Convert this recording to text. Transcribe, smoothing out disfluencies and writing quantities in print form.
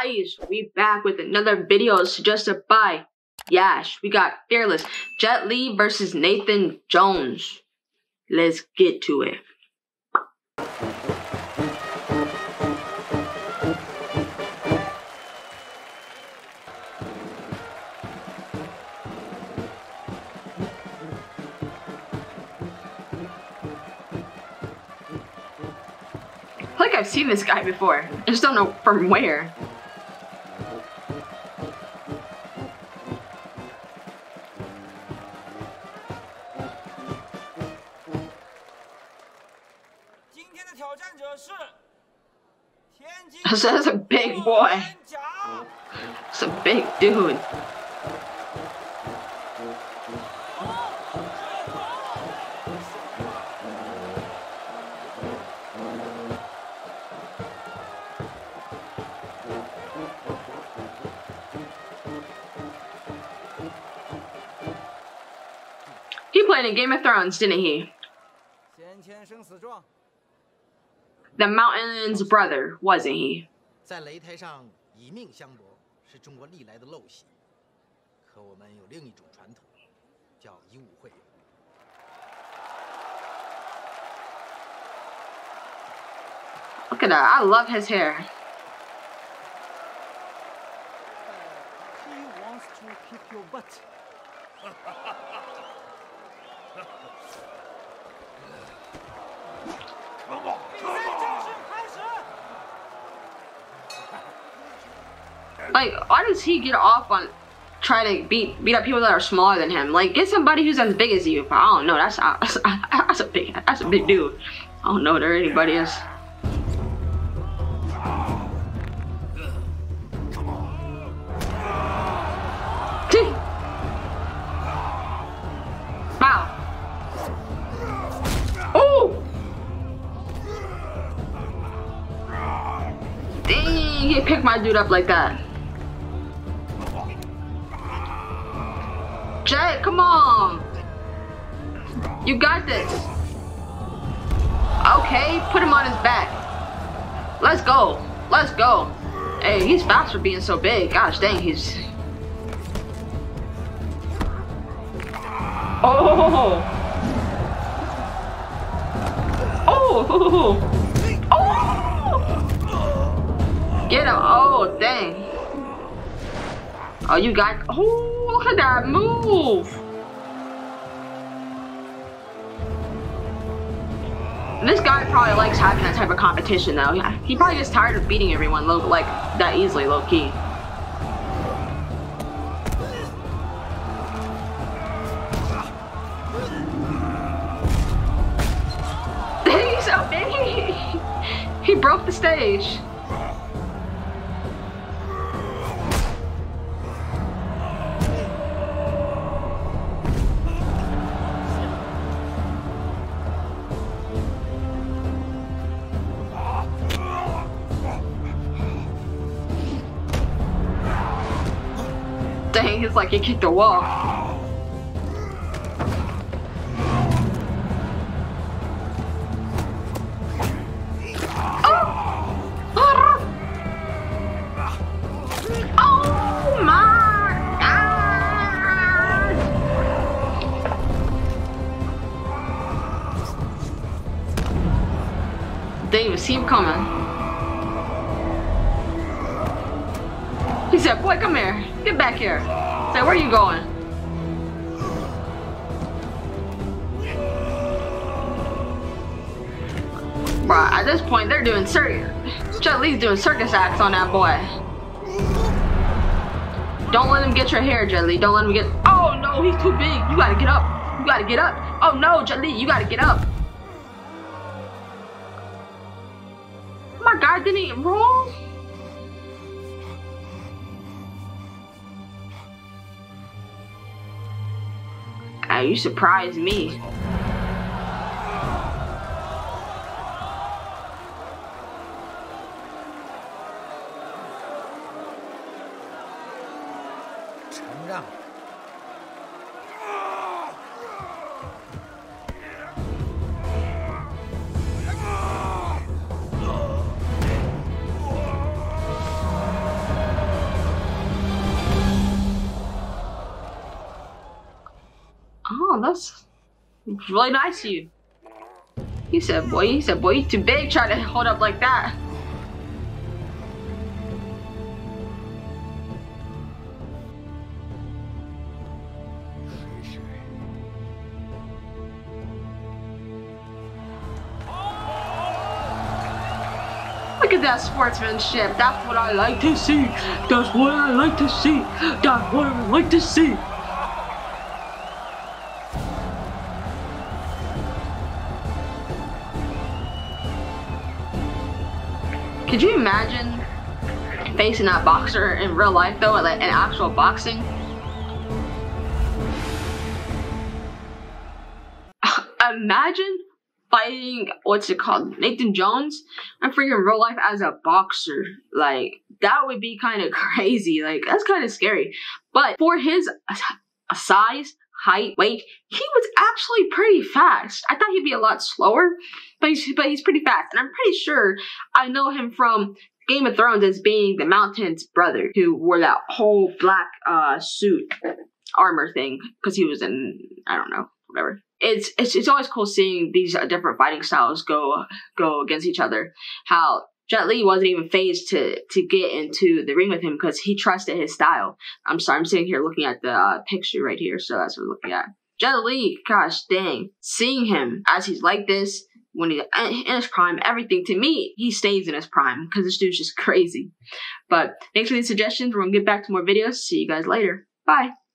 guys, we back with another video suggested by Yash. We got Fearless, Jet Li versus Nathan Jones. Let's get to it. I feel like I've seen this guy before. I just don't know from where. That's a big boy. It's a big dude. He played in Game of Thrones, didn't he? The Mountain's brother, wasn't he? Look at that, I love his hair. He wants to kick your butt. Like, why does he get off on trying to beat up people that are smaller than him? Like, get somebody who's as big as you. I don't know. That's a big dude. I don't know what anybody is. Wow. Oh. Dang, he picked my dude up like that. Jet, come on! You got this! Okay, put him on his back. Let's go. Let's go. Hey, he's fast for being so big. Gosh dang, he's... Oh! Oh! Oh! Get him! Oh, dang. Oh, you got... Oh, look at that move! This guy probably likes having that type of competition, though. Yeah, he probably gets tired of beating everyone like that easily, low key. He's so big. He broke the stage. Dang, it's like he kicked the wall. Oh my God! Didn't even see him coming. He said, boy, come here. Get back here. Say, where are you going? Bruh, at this point, they're doing Jet Li's doing circus acts on that boy. Don't let him get your hair, Jet Li. Don't let him get... Oh, no, he's too big. You gotta get up. You gotta get up. Oh, no, Jet Li, you gotta get up. My God, didn't he roll? You surprised me. that's really nice of you. He said, boy, you too big trying to hold up like that. Look at that sportsmanship. That's what I like to see. That's what I like to see. That's what I like to see. Could you imagine facing that boxer in real life though, like in actual boxing? Imagine fighting, what's it called, Nathan Jones in freaking real life as a boxer. Like, that would be kind of crazy. Like, that's kind of scary. But for his size, height, weight, he was actually pretty fast. I thought he'd be a lot slower, but he's pretty fast. And I'm pretty sure I know him from Game of Thrones as being the Mountain's brother, who wore that whole black suit armor thing because he was in, I don't know, whatever. It's always cool seeing these different fighting styles go against each other. How Jet Li wasn't even phased to get into the ring with him because he trusted his style. I'm sorry, I'm sitting here looking at the picture right here, so that's what we're looking at. Jet Li, gosh dang, seeing him as he's like this, when he's in his prime, everything, to me, he stays in his prime because this dude's just crazy. But thanks for these suggestions. We're gonna get back to more videos. See you guys later. Bye.